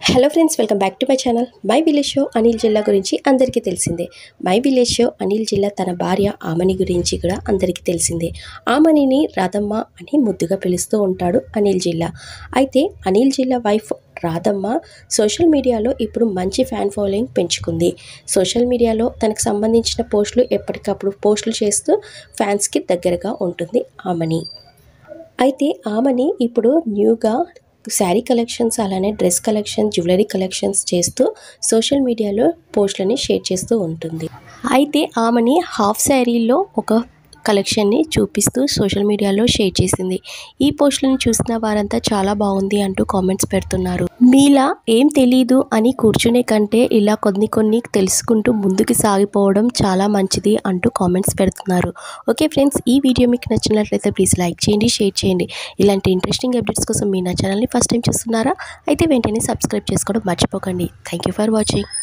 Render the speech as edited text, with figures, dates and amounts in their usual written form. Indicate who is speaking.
Speaker 1: Hello friends, welcome back to my channel. My village show Anil జిల్లా గురించి అందరికీ తెలిసిందే. మై విలేజ్ షో అనిల్ జిల్లా తన భార్య ఆమని గురించి కూడా అందరికీ తెలిసిందే. ఆమనిని రాధమ్మ అని ముద్దుగా పిలుస్తూ ఉంటాడు అనిల్ జిల్లా. అయితే అనిల్ జిల్లా వైఫ్ రాధమ్మ సోషల్ మీడియాలో ఇప్పుడు మంచి ఫ్యాన్ ఫాలోయింగ్ పెంచుకుంది. సోషల్ మీడియాలో తనకు సంబంధించిన పోస్టులు ఎప్పటికప్పుడు పోస్టులు చేస్తూ ఫ్యాన్స్కి దగ్గరగా ఉంటుంది ఆమని. అయితే ఆమని ఇప్పుడు న్యూగా శారీ కలెక్షన్స్, అలానే డ్రెస్ కలెక్షన్, జ్యువెలరీ కలెక్షన్స్ చేస్తూ సోషల్ మీడియాలో పోస్టులని షేర్ చేస్తూ ఉంటుంది. అయితే ఆమెని హాఫ్ శారీలో ఒక కలెక్షన్ని చూపిస్తూ సోషల్ మీడియాలో షేర్ చేసింది. ఈ పోస్టులను చూసిన వారంతా చాలా బాగుంది అంటూ కామెంట్స్ పెడుతున్నారు. మీలా ఏం తెలీదు అని కూర్చునే కంటే ఇలా కొన్ని తెలుసుకుంటూ ముందుకు సాగిపోవడం చాలా మంచిది అంటూ కామెంట్స్ పెడుతున్నారు. ఓకే ఫ్రెండ్స్, ఈ వీడియో మీకు నచ్చినట్లయితే ప్లీజ్ లైక్ చేయండి, షేర్ చేయండి. ఇలాంటి ఇంట్రెస్టింగ్ అప్డేట్స్ కోసం మీ నా ఛానల్ని ఫస్ట్ టైం చూస్తున్నారా? అయితే వెంటనే సబ్స్క్రైబ్ చేసుకోవడం మర్చిపోకండి. Thank you for watching.